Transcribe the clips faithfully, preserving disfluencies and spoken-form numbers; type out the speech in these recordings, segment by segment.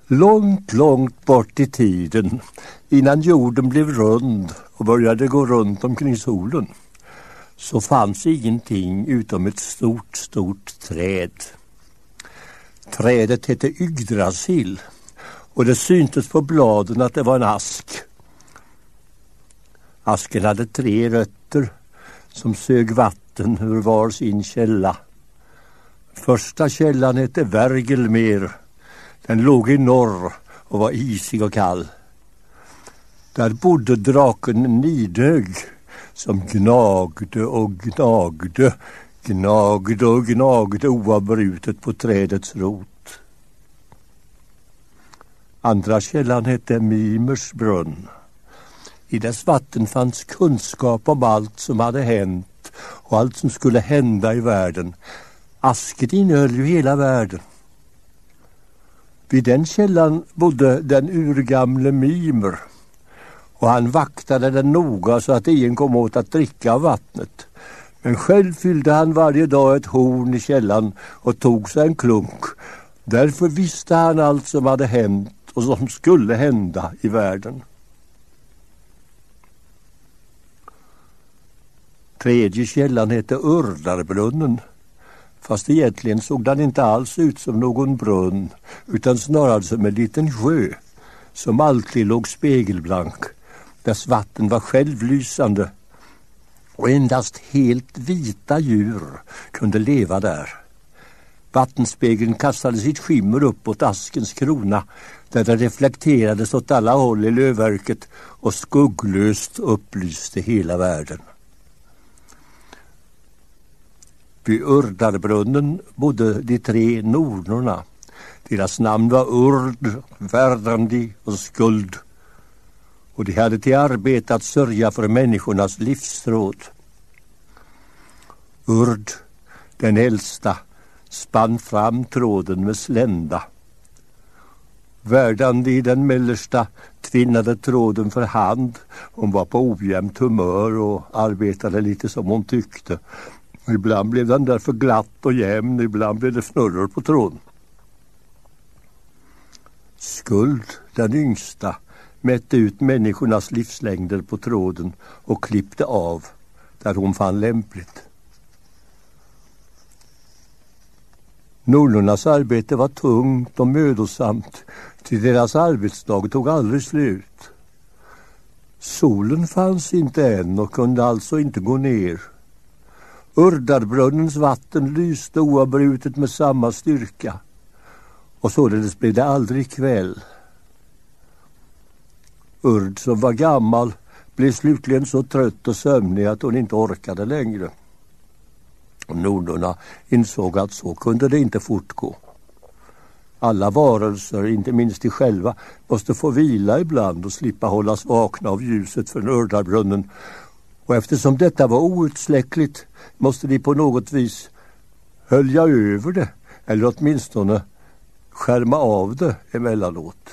Långt, långt bort i tiden, innan jorden blev rund och började gå runt omkring solen, så fanns ingenting utom ett stort, stort träd. Trädet hette Yggdrasil och det syntes på bladen att det var en ask. Asken hade tre rötter som sög vatten ur var sin källa. Första källan hette Vergelmer. Den låg i norr och var isig och kall. Där bodde draken Nidhögg som gnagde och gnagde, gnagde och gnagde oavbrutet på trädets rot. Andra källan hette Mimers brunn. I dess vatten fanns kunskap om allt som hade hänt och allt som skulle hända i världen. Asken innehöll ju hela världen. Vid den källan bodde den urgamle Mimer, och han vaktade den noga så att ingen kom åt att dricka av vattnet. Men själv fyllde han varje dag ett horn i källan och tog sig en klunk. Därför visste han allt som hade hänt och som skulle hända i världen. Tredje källan hette Urdarbrunnen. Fast egentligen såg den inte alls ut som någon brunn, utan snarare som en liten sjö som alltid låg spegelblank. Dess vatten var självlysande och endast helt vita djur kunde leva där. Vattenspegeln kastade sitt skimmer uppåt askens krona, där det reflekterades åt alla håll i lövverket och skugglöst upplyste hela världen. Vid Urdarbrunnen bodde de tre nornorna. Deras namn var Urd, Verdandi och Skuld. Och de hade till arbete att sörja för människornas livsråd. Urd, den äldsta, spann fram tråden med slända. Verdandi, den mellersta, tvinnade tråden för hand. Hon var på ojämnt humör och arbetade lite som hon tyckte. Ibland blev den därför glatt och jämn, ibland blev det fnurror på tråden. Skuld, den yngsta, mätte ut människornas livslängder på tråden och klippte av där hon fann lämpligt. Nornornas arbete var tungt och mödosamt, till deras arbetsdag tog aldrig slut. Solen fanns inte än och kunde alltså inte gå ner. Urdarbrunnens vatten lyste oavbrutet med samma styrka, och således blev det aldrig kväll. Urd, som var gammal, blev slutligen så trött och sömnig att hon inte orkade längre. Nornorna insåg att så kunde det inte fortgå. Alla varelser, inte minst de själva, måste få vila ibland och slippa hållas vakna av ljuset från Urdarbrunnen. Och eftersom detta var outsläckligt måste de på något vis hölja över det, eller åtminstone skärma av det emellanåt.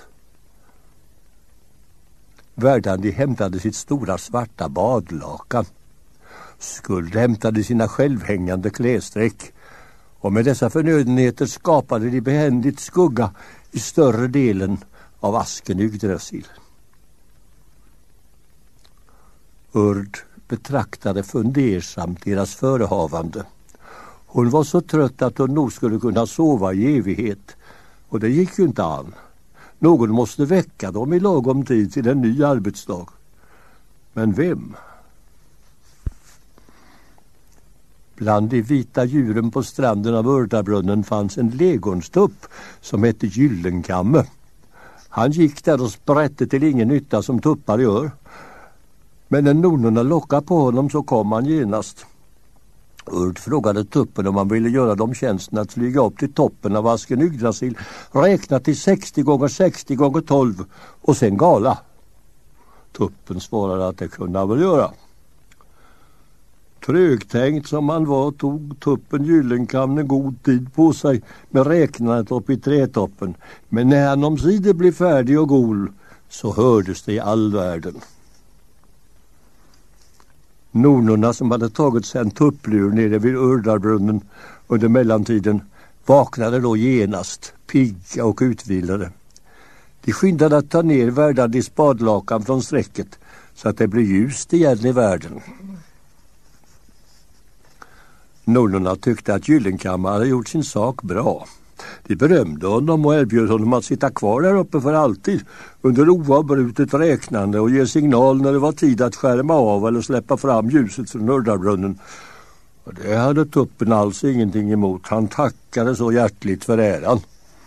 Verdandi hämtade sitt stora svarta badlakan. Skuld hämtade sina självhängande klädsträck, och med dessa förnödenheter skapade de behändigt skugga i större delen av asken Yggdrasil. Urd betraktade fundersamt deras förehavande. Hon var så trött att hon nog skulle kunna sova i evighet, och det gick ju inte an. Någon måste väcka dem i lagom tid till en ny arbetsdag. Men vem? Bland de vita djuren på stranden av Urdarbrunnen fanns en legonstupp som hette Gyllenkamme. Han gick där och sprätte till ingen nytta som tuppar gör. Men när nornorna lockade på honom så kom han genast. Urd frågade tuppen om han ville göra dem tjänsten att flyga upp till toppen av asken Yggdrasil, räkna till sextio gånger sextio gånger tolv och sen gala. Tuppen svarade att det kunde han väl göra. Trögtänkt som han var tog tuppen Gyllenkamme god tid på sig med räknandet upp i trätoppen. Men när han omsider blev färdig och gol så hördes det i all världen. Nornorna som hade tagit sig en tupplur nere vid Urdarbrunnen under mellantiden vaknade då genast, pigga och utvilade. De skyndade att ta ner värdande spadlakan från sträcket så att det blev ljust igen i världen. Nunnorna tyckte att Gyllenkammare hade gjort sin sak bra. De berömde honom och erbjöd honom att sitta kvar där uppe för alltid under oavbrutet räknande och ge signal när det var tid att skärma av eller släppa fram ljuset från Uddarbrunnen. Och det hade tuppen alls ingenting emot. Han tackade så hjärtligt för äran.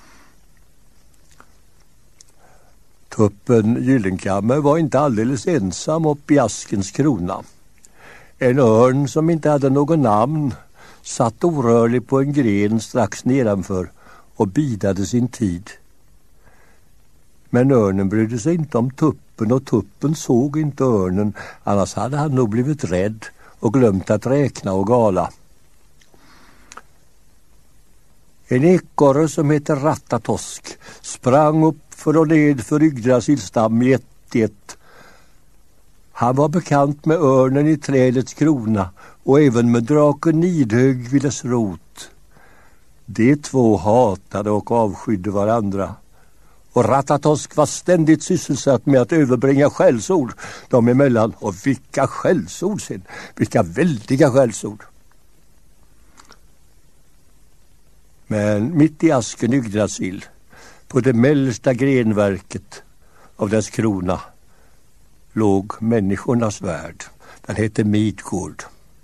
Tuppen Gyllenkammare var inte alldeles ensam upp i askens krona. En örn som inte hade någon namn satt orörlig på en gren strax nedanför och bidade sin tid. Men örnen brydde sig inte om tuppen och tuppen såg inte örnen, annars hade han nog blivit rädd och glömt att räkna och gala. En ekorre som heter Ratatosk sprang upp för och ned för Yggdrasils stam i ett i ett. Han var bekant med örnen i trädets krona och även med draken Nidhög vid dess rot. De två hatade och avskydde varandra. Och Ratatosk var ständigt sysselsatt med att överbringa skällsord dem emellan. Och vilka skällsord sen! Vilka väldiga skällsord! Men mitt i asken Yggdrasil, på det mellersta grenverket av dess krona, låg människornas värld. Den hette Midgård.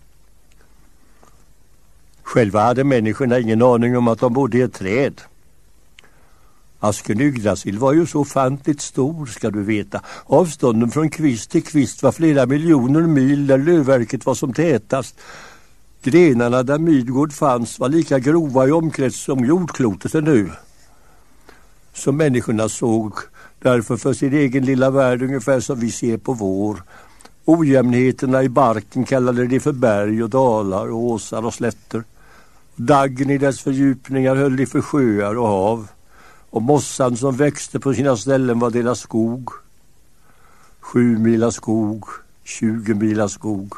Själva hade människorna ingen aning om att de bodde i ett träd. Asken Yggdrasil var ju så ofantligt stor, ska du veta. Avstånden från kvist till kvist var flera miljoner mil där lövverket var som tätast. Grenarna där Midgård fanns var lika grova i omkrets som jordklotet är nu. Så människorna såg därför för sin egen lilla värld ungefär som vi ser på vår. Ojämnheterna i barken kallade de för berg och dalar och åsar och slätter. Daggen i dess fördjupningar höll de för sjöar och hav. Och mossan som växte på sina ställen var deras skog. Sju mila skog, tjugo mila skog.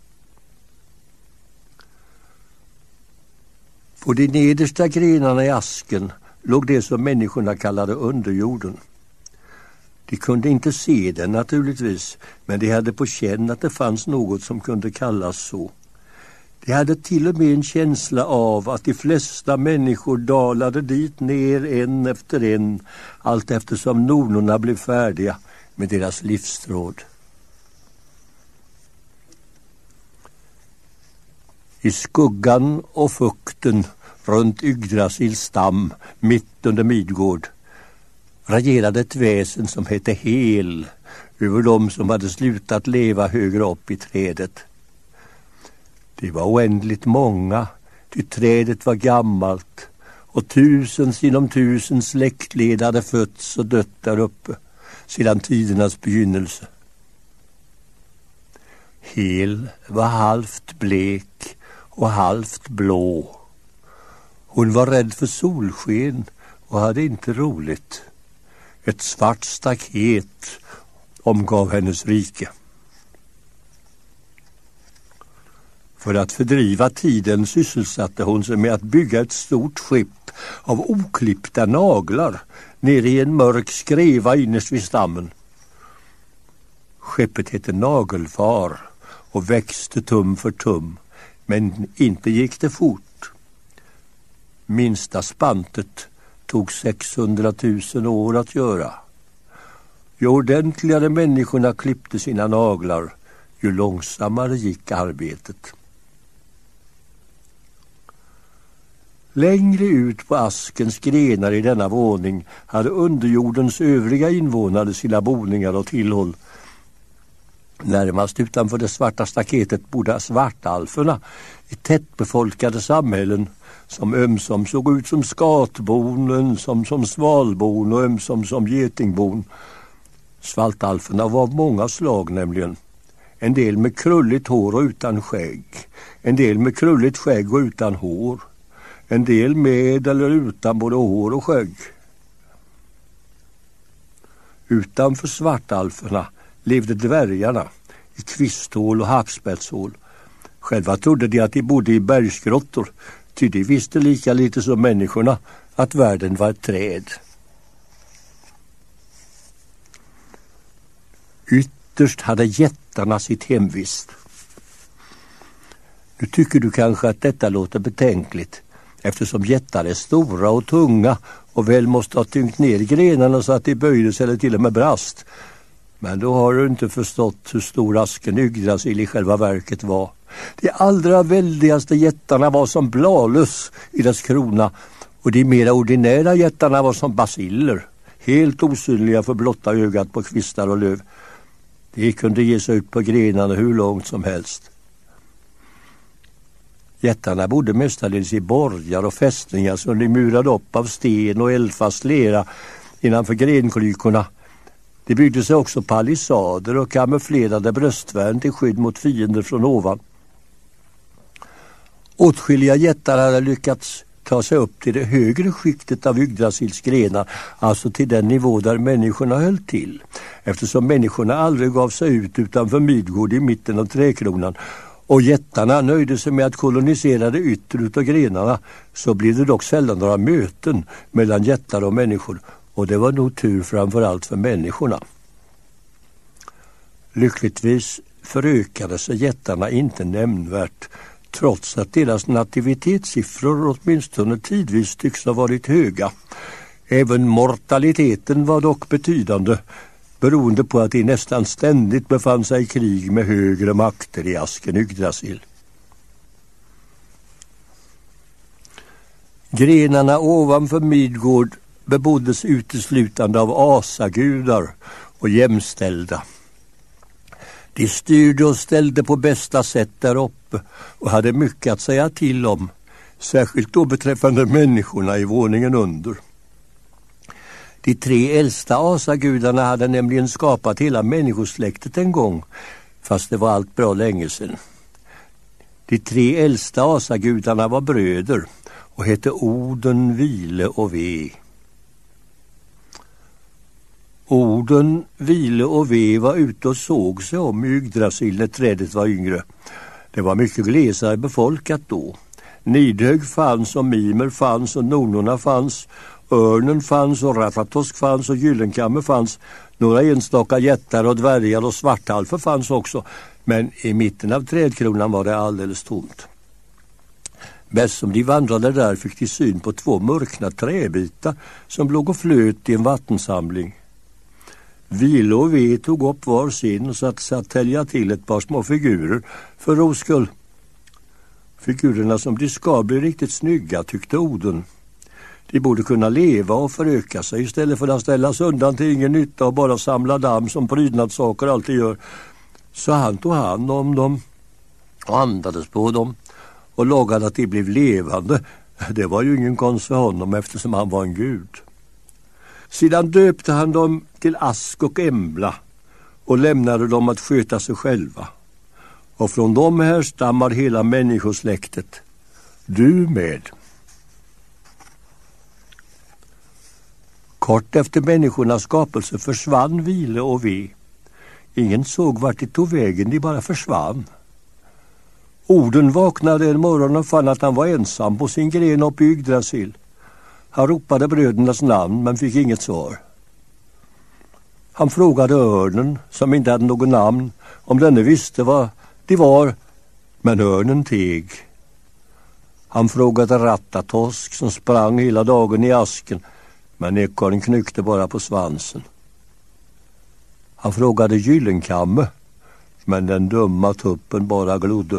På de nedersta grenarna i asken låg det som människorna kallade underjorden. De kunde inte se den naturligtvis, men de hade på känn att det fanns något som kunde kallas så. De hade till och med en känsla av att de flesta människor dalade dit ner en efter en, allt eftersom nornorna blev färdiga med deras livstråd. I skuggan och fukten runt Yggdrasils stam, mitt under Midgård, regerade ett väsen som hette Hel över dem som hade slutat leva högre upp i trädet. Det var oändligt många, ty trädet var gammalt och tusens inom tusen släktled hade fötts och dött där uppe sedan tidernas begynnelse. Hel var halvt blek och halvt blå. Hon var rädd för solsken och hade inte roligt. Ett svart staket omgav hennes rike. För att fördriva tiden sysselsatte hon sig med att bygga ett stort skepp av oklippta naglar nere i en mörk skreva innerst vid stammen. Skeppet hette Nagelfar och växte tum för tum, men inte gick det fort. Minsta spantet tog sexhundratusen år att göra. Ju ordentligare människorna klippte sina naglar, ju långsammare gick arbetet. Längre ut på askens grenar i denna våning hade underjordens övriga invånare sina boningar och tillhåll. Närmast utanför det svarta staketet bodde svartalferna i tättbefolkade samhällen som ömsom såg ut som skatbon, ömsom som svalbon och ömsom som getingbon. Svartalferna var av många slag nämligen. En del med krulligt hår och utan skägg. En del med krulligt skägg och utan hår. En del med eller utan både hår och skägg. Utanför svartalferna levde dvärgarna i kvisthål och hackspetshål. Själva trodde de att de bodde i bergsgrottor, ty de visste lika lite som människorna att världen var ett träd. Ytterst hade jättarna sitt hemvist. Nu tycker du kanske att detta låter betänkligt, eftersom jättar är stora och tunga och väl måste ha tyngt ner grenarna så att de böjdes eller till och med brast. Men då har du inte förstått hur stor asken Yggdrasil i själva verket var. De allra väldigaste jättarna var som Blalus i dess krona, och de mera ordinära jättarna var som basiller, helt osynliga för blotta ögat på kvistar och löv. De kunde ge sig ut på grenarna hur långt som helst. Jättarna bodde mestadels i borgar och fästningar som de murade upp av sten och eldfast lera innanför grenklykorna. De byggde sig också palissader och kamouflerade bröstvärn till skydd mot fiender från ovan. Åtskilliga jättar hade lyckats ta sig upp till det högre skiktet av Yggdrasils grenar, alltså till den nivå där människorna höll till, eftersom människorna aldrig gav sig ut utanför Midgård i mitten av träkronan, och jättarna nöjde sig med att kolonisera det yttre utav grenarna, så blev det dock sällan några möten mellan jättar och människor, och det var nog tur framförallt för människorna. Lyckligtvis förökade sig jättarna inte nämnvärt, trots att deras nativitetssiffror åtminstone tidvis tycks ha varit höga. Även mortaliteten var dock betydande, beroende på att de nästan ständigt befann sig i krig med högre makter i asken Yggdrasil. Grenarna ovanför Midgård beboddes uteslutande av asagudar och jämställda. De styrde och ställde på bästa sätt där uppe och hade mycket att säga till om, särskilt då beträffande människorna i våningen under. De tre äldsta asagudarna hade nämligen skapat hela människosläktet en gång, fast det var allt bra länge sedan. De tre äldsta asagudarna var bröder och hette Oden, Vile och Ve. Oden, Vile och Ve var ute och såg sig om i Yggdrasil när trädet var yngre. Det var mycket glesare befolkat då. Nidhög fanns och Mimer fanns och Nornorna fanns. Örnen fanns och Ratatosk fanns och Gyllenkamme fanns. Några enstaka jättar och dvärgar och svartalfer fanns också. Men i mitten av trädkronan var det alldeles tomt. Bäst som de vandrade där fick de syn på två mörkna träbitar som låg och flöt i en vattensamling. Vile och Ve tog upp var sin och satte sig att tälja till ett par små figurer för ros skull. Figurerna som de ska bli riktigt snygga, tyckte Oden. De borde kunna leva och föröka sig istället för att ställas undan till ingen nytta och bara samla damm som prydnadssaker alltid gör. Så han tog hand om dem och andades på dem och lagade att de blev levande. Det var ju ingen konst för honom eftersom han var en gud. Sedan döpte han dem till Ask och Embla och lämnade dem att sköta sig själva. Och från dem härstammar hela människosläktet. Du med. Kort efter människornas skapelse försvann Vile och Ve. Ingen såg vart de tog vägen, de bara försvann. Oden vaknade en morgon och fann att han var ensam på sin gren uppe i Yggdrasil. Han ropade brödernas namn men fick inget svar. Han frågade örnen, som inte hade något namn, om denne visste vad de var, men örnen teg. Han frågade Ratatosk, som sprang hela dagen i asken, men ekorren knyckte bara på svansen. Han frågade Gyllenkamme, men den dumma tuppen bara glodde.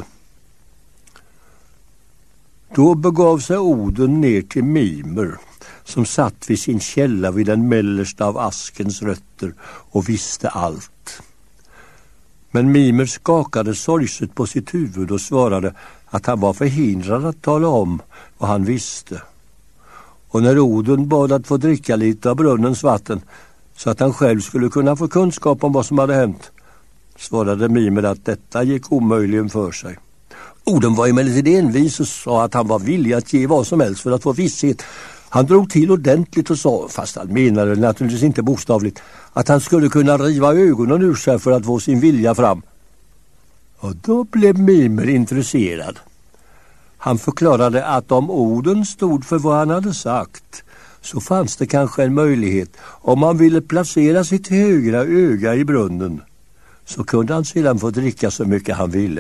Då begav sig Oden ner till Mimer, som satt vid sin källa vid den mellersta av askens rötter och visste allt. Men Mimer skakade sorgset på sitt huvud och svarade att han var förhindrad att tala om vad han visste. Och när Oden bad att få dricka lite av brunnens vatten så att han själv skulle kunna få kunskap om vad som hade hänt, svarade Mimer att detta gick omöjligen för sig. Oden var emellertid envis och sa att han var villig att ge vad som helst för att få visshet. Han drog till ordentligt och sa, fast han menade naturligtvis inte bokstavligt, att han skulle kunna riva ögonen ur sig för att få sin vilja fram. Och då blev Mimer intresserad. Han förklarade att om Oden stod för vad han hade sagt, så fanns det kanske en möjlighet om han ville placera sitt högra öga i brunnen så kunde han sedan få dricka så mycket han ville.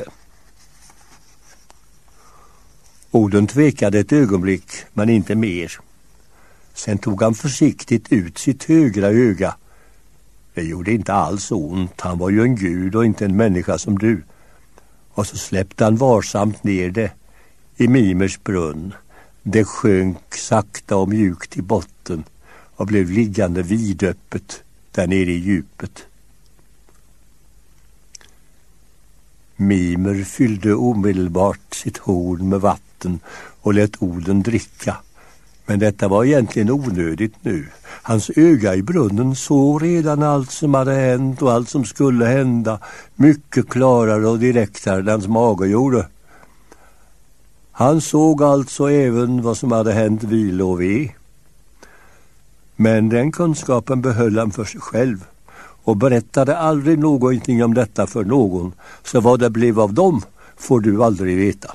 Oden tvekade ett ögonblick, men inte mer. Sen tog han försiktigt ut sitt högra öga. Det gjorde inte alls ont, han var ju en gud och inte en människa som du. Och så släppte han varsamt ner det i Mimers brunn. Det sjönk sakta och mjukt i botten och blev liggande vidöppet där nere i djupet. Mimer fyllde omedelbart sitt horn med vatten och lät Oden dricka. Men detta var egentligen onödigt nu. Hans öga i brunnen såg redan allt som hade hänt och allt som skulle hända mycket klarare och direktare än hans mage gjorde. Han såg alltså även vad som hade hänt Vilo och Ve. Men den kunskapen behöll han för sig själv och berättade aldrig någonting om detta för någon. Så vad det blev av dem får du aldrig veta.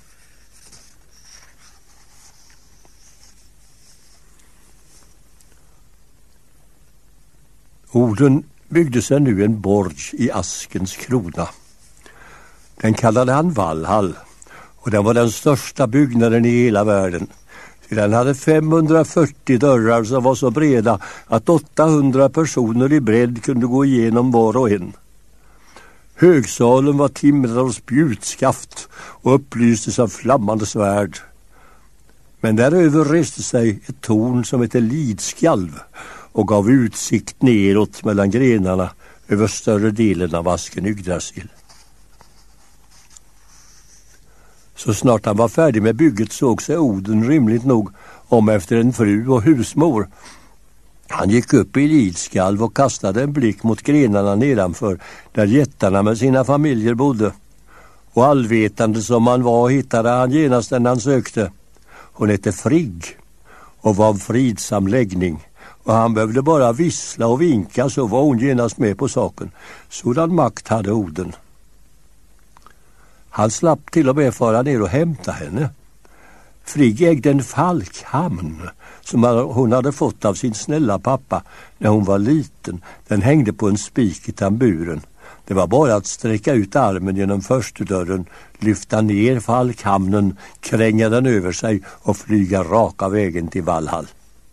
Oden byggde sig nu en borg i Askens krona. Den kallade han Valhall och den var den största byggnaden i hela världen. Den hade femhundrafyrtio dörrar som var så breda att åttahundra personer i bredd kunde gå igenom var och en. Högsalen var timrad av spjutskaft och upplystes av flammande svärd. Men däröver reste sig ett torn som hette Lidskalv och gav utsikt neråt mellan grenarna över större delen av Asken Yggdrasil. Så snart han var färdig med bygget såg sig Oden rimligt nog om efter en fru och husmor. Han gick upp i Lidskalv och kastade en blick mot grenarna nedanför där jättarna med sina familjer bodde. Och allvetande som han var hittade han genast den han sökte. Hon hette Frigg och var av fridsam läggning. Och han behövde bara vissla och vinka så var hon genast med på saken. Sådan makt hade Oden. Han slapp till och med fara ner och hämta henne. Frigg ägde en falkhamn som hon hade fått av sin snälla pappa när hon var liten. Den hängde på en spik i tamburen. Det var bara att sträcka ut armen genom förstudörren, lyfta ner falkhamnen, kränga den över sig och flyga raka vägen till Valhall.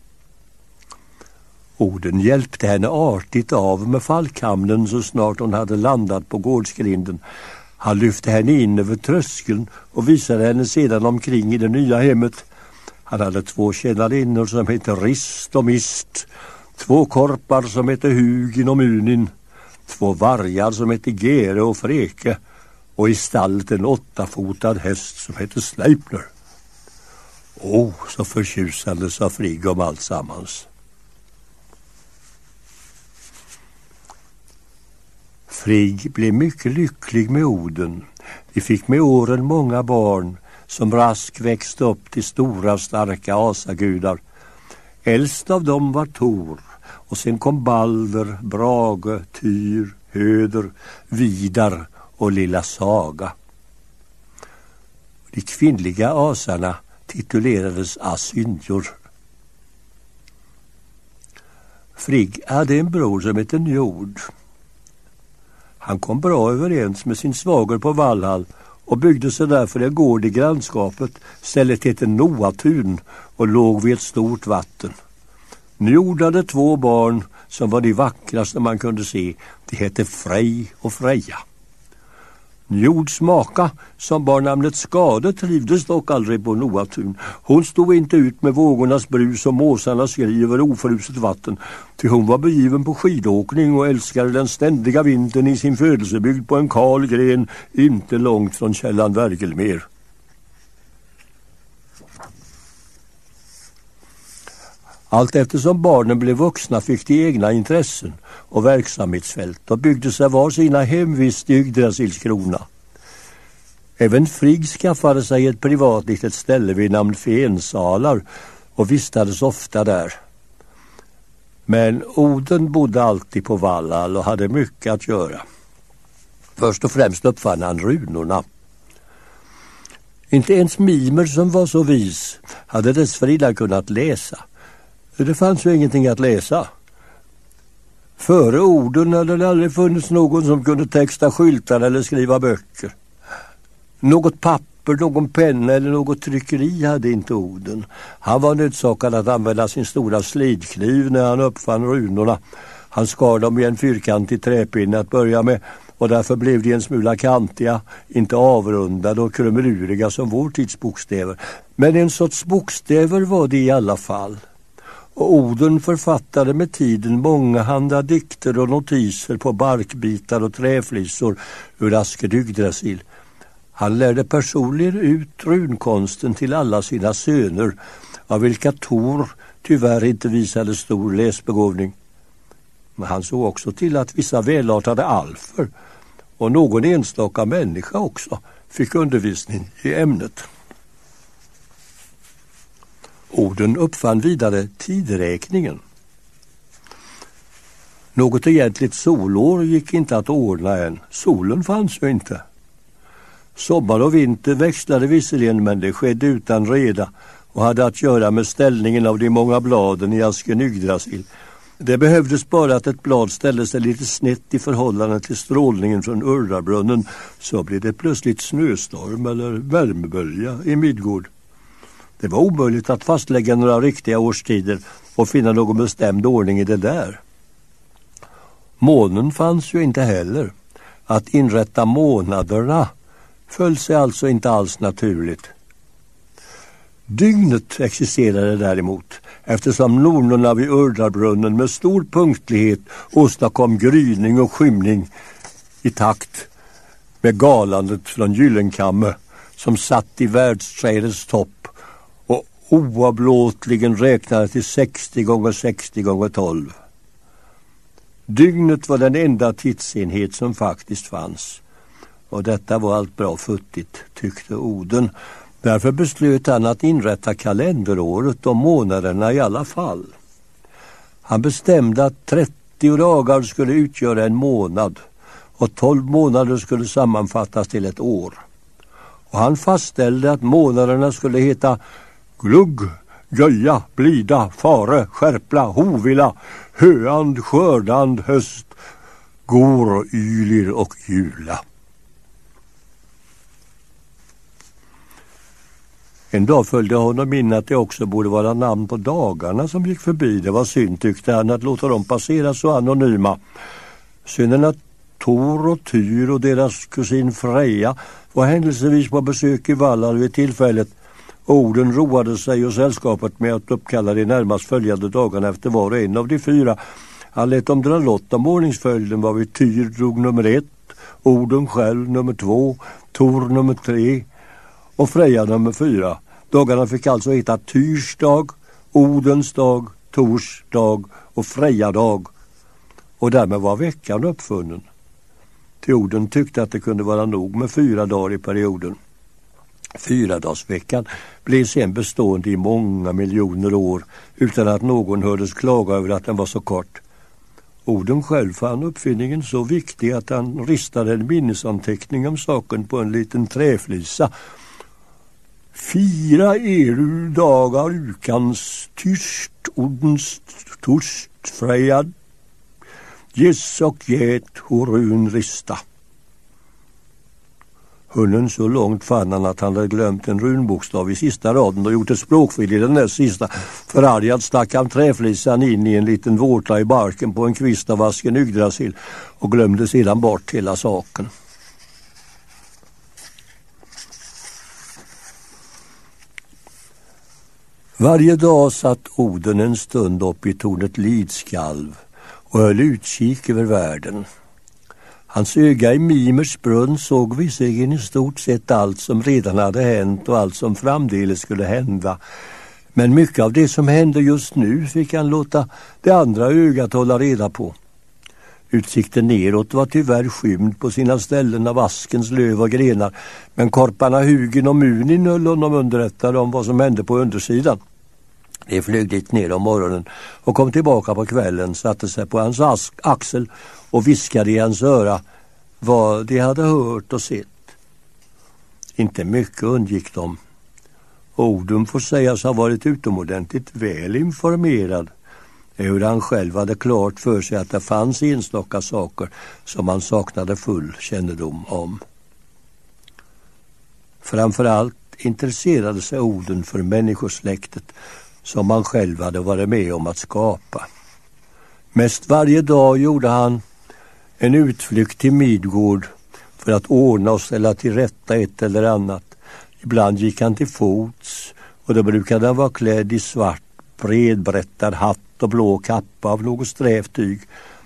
Oden hjälpte henne artigt av med falkhamnen så snart hon hade landat på gårdsgrinden. Han lyfte henne in över tröskeln och visade henne sedan omkring i det nya hemmet. Han hade två tjänarinnor som hette Rist och Mist, två korpar som hette Hugin och Munin, två vargar som hette Gere och Freke och i stallet en åttafotad häst som hette Sleipner. Åh, oh, så förtjusande sa Frigg om allt sammans. Frigg blev mycket lycklig med Oden. De fick med åren många barn som rask växte upp till stora starka asagudar. Äldst av dem var Tor och sen kom Balder, Brage, Tyr, Höder, Vidar och lilla Saga. De kvinnliga asarna titulerades Asynjor. Frigg hade en bror som hette Njord. Han kom bra överens med sin svager på Valhall och byggde sig därför en gård i grannskapet. Stället hette Noatun och låg vid ett stort vatten. Njord hade två barn som var de vackraste man kunde se. De hette Frej och Freja. Njords maka, som bar namnet Skade, trivdes dock aldrig på Noatun. Hon stod inte ut med vågornas brus och måsarnas skri över ofruset vatten, till hon var begiven på skidåkning och älskade den ständiga vintern i sin födelsebygd på en kal gren inte långt från källan Vergelmer. Allt eftersom barnen blev vuxna fick de egna intressen och verksamhetsfält och byggde sig var sina hemvist i Yggdrasils krona. Även Frigg skaffade sig ett privat litet ställe vid namn Fensalar och vistades ofta där. Men Oden bodde alltid på Valhall och hade mycket att göra. Först och främst uppfann han runorna. Inte ens Mimer, som var så vis, hade dessförinnan kunnat läsa. Det fanns ju ingenting att läsa. Före orden hade det aldrig funnits någon som kunde texta skyltar eller skriva böcker. Något papper, någon penna eller något tryckeri hade inte Oden. Han var nödsakad att använda sin stora slidkniv när han uppfann runorna. Han skar dem i en fyrkantig träpinne att börja med, och därför blev de en smula kantiga, inte avrundade och krumeluriga som vår tids bokstäver. Men en sorts bokstäver var det i alla fall. Och Oden författade med tiden många handa dikter och notiser på barkbitar och träflisor ur Asker Yggdrasil. Han lärde personligen ut runkonsten till alla sina söner, av vilka Tor tyvärr inte visade stor läsbegåvning. Men han såg också till att vissa välartade alfer och någon enstaka människa också fick undervisning i ämnet. Oden uppfann vidare tidräkningen. Något egentligt solår gick inte att ordna än. Solen fanns ju inte. Sommar och vinter växlade visserligen, men det skedde utan reda och hade att göra med ställningen av de många bladen i Asker Yggdrasil. Det behövdes bara att ett blad ställde sig lite snett i förhållande till strålningen från Urrabrunnen, så blev det plötsligt snöstorm eller värmebölja i Midgård. Det var omöjligt att fastlägga några riktiga årstider och finna någon bestämd ordning i det där. Månen fanns ju inte heller. Att inrätta månaderna föll sig alltså inte alls naturligt. Dygnet existerade däremot, eftersom nornorna vid Urrabrunnen med stor punktlighet åstadkom gryning och skymning i takt med galandet från Gyllenkamme, som satt i världsträdets topp och oavlåtligen räknade till sextio gånger sextio gånger tolv. Dygnet var den enda tidsenhet som faktiskt fanns. Och detta var allt bra futtigt, tyckte Oden. Därför beslöt han att inrätta kalenderåret och månaderna i alla fall. Han bestämde att trettio dagar skulle utgöra en månad och tolv månader skulle sammanfattas till ett år. Och han fastställde att månaderna skulle heta Glugg, Göja, Blida, Fare, Skärpla, Hovilla, Höand, Skördand, Höst, Går, Ylir och Jula. En dag följde honom in att det också borde vara namn på dagarna som gick förbi. Det var synd, tyckte han, att låta dem passera så anonyma. Sönerna Tor och Tyr och deras kusin Freja var händelsevis på besök i Vallar vid tillfället. Oden roade sig och sällskapet med att uppkalla de närmast följande dagarna efter var och en av de fyra. Han lät dem dra lott om ordningsföljden, var vi Tyr drog nummer ett, Oden själv nummer två, Tor nummer tre och Freja nummer fyra. Dagarna fick alltså heta Tyrs dag, Odens dag, Tors dag och Freja dag. Och därmed var veckan uppfunnen. Oden tyckte att det kunde vara nog med fyra dagar i perioden. Fyradagsveckan blev sen bestående i många miljoner år utan att någon hördes klaga över att den var så kort. Oden själv fann uppfinningen så viktig att han ristade en minnesanteckning om saken på en liten träflisa. Fyra eru dagar ukans tyst Odens torst frejad gess och get horun rista. Hunden så långt fann han att han hade glömt en runbokstav i sista raden och gjort ett språkfel i den där sista. Förargad stack han träflisan in i en liten vårta i barken på en kvist av Asker Yggdrasil och glömde sedan bort hela saken. Varje dag satt Oden en stund upp i tornet Lidskalv och höll utkik över världen. Hans öga i Mimers brunn såg visserligen i stort sett allt som redan hade hänt och allt som framdeles skulle hända. Men mycket av det som hände just nu fick han låta det andra ögat hålla reda på. Utsikten neråt var tyvärr skymd på sina ställen av askens löv och grenar, men korparna Hugen och Munin höll honom underrättade om vad som hände på undersidan. De flög dit ner om morgonen och kom tillbaka på kvällen, satte sig på hans ask, axel och viskade i hans öra vad de hade hört och sett. Inte mycket undgick dem. Oden får sägas ha varit utomordentligt väl informerad. ehuru han själv hade klart för sig att det fanns enstaka saker som han saknade full kännedom om. Framförallt intresserade sig Oden för människosläktet som han själv hade varit med om att skapa. Mest varje dag gjorde han en utflykt till Midgård för att ordna och ställa till rätta ett eller annat. Ibland gick han till fots och då brukade han vara klädd i svart, bredbrättad hatt och blå kappa av något strävt tyg.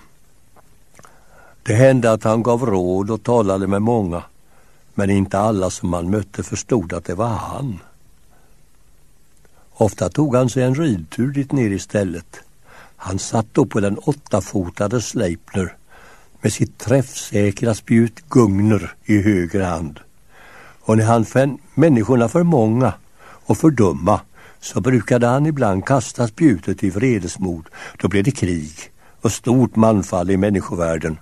Det hände att han gav råd och talade med många, men inte alla som han mötte förstod att det var han. Ofta tog han sig en ridtur dit ner istället. Han satt då på den åttafotade Sleipner med sitt träffsäkra spjut Gungner i höger hand. Och när han fann människorna för många och för dumma så brukade han ibland kasta spjutet i vredesmod. Då blev det krig och stort manfall i människovärlden.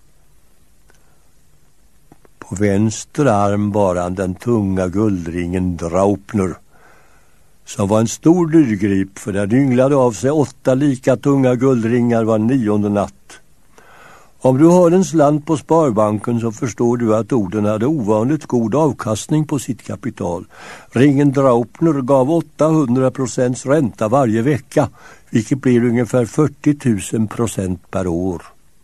På vänster arm bar han den tunga guldringen Draupner, som var en stor dyrgrip, för den ynglade av sig åtta lika tunga guldringar var nionde natt. Om du har en slant på sparbanken så förstår du att Oden hade ovanligt god avkastning på sitt kapital. Ringen Draupner gav åttahundra procents ränta varje vecka, vilket blir ungefär fyrtio tusen procent per år.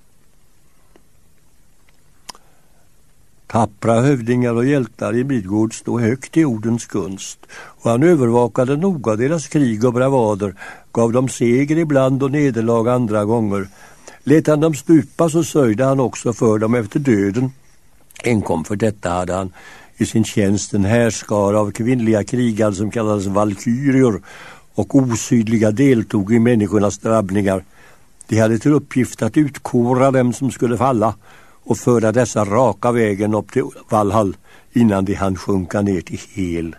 Tappra hövdingar och hjältar i Midgård stod högt i Odens gunst, och han övervakade noga deras krig och bravader, gav dem seger ibland och nederlag andra gånger. Lät han dem stupa så sörjde han också för dem efter döden. Enkom för detta hade han i sin tjänst en härskara av kvinnliga krigare som kallades valkyrior, och osydliga deltog i människornas drabbningar. De hade till uppgift att utkora dem som skulle falla och föra dessa raka vägen upp till Valhall innan de hann sjunka ner till Hel.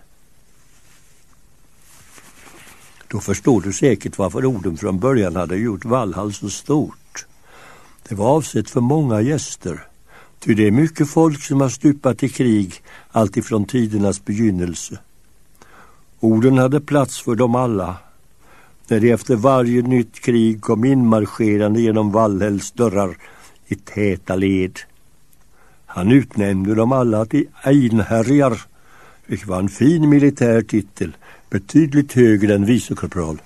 Då förstår du säkert varför Oden från början hade gjort Valhall så stort. Det var avsett för många gäster, ty det är mycket folk som har stupat i krig alltifrån tidernas begynnelse. Oden hade plats för dem alla, när de efter varje nytt krig kom inmarscherande genom Valhälls dörrar i täta led. Han utnämnde dem alla till einherjar, vilket var en fin militär titel, betydligt högre än vicekorpral.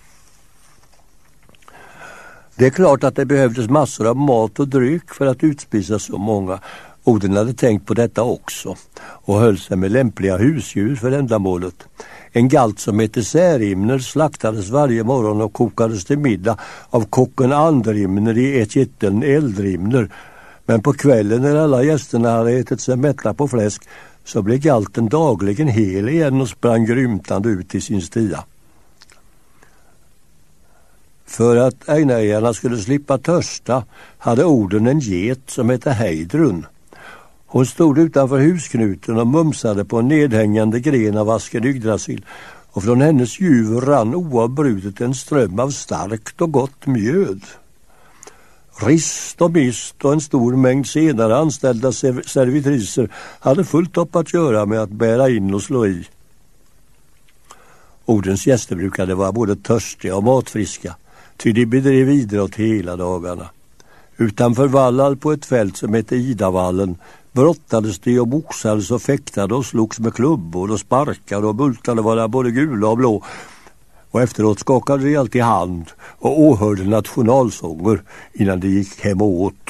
Det är klart att det behövdes massor av mat och dryck för att utspisa så många. Oden hade tänkt på detta också och höll sig med lämpliga husdjur för ändamålet. En galt som hette Särimner slaktades varje morgon och kokades till middag av kocken Andrimner i Etjetteln Eldrimner. Men på kvällen när alla gästerna hade ätit sig mätta på fläsk så blev galten dagligen hel igen och sprang grymtande ut i sin stia. För att einherjarna skulle slippa törsta hade Oden en get som hette Heidrun. Hon stod utanför husknuten och mumsade på en nedhängande gren av asken Yggdrasil, och från hennes djur rann oavbrutet en ström av starkt och gott mjöd. Rist och mist och en stor mängd senare anställda servitriser hade fullt upp att göra med att bära in och slå i. Odens gäster brukade vara både törstiga och matfriska, ty de bedrev idrott hela dagarna. Utanför Valhall på ett fält som hette Idavallen brottades de och boxades och fäktade och slogs med klubbor och sparkade och bultade var både gula och blå. Och efteråt skakade de alltid hand och åhörde nationalsånger innan de gick hem och åt.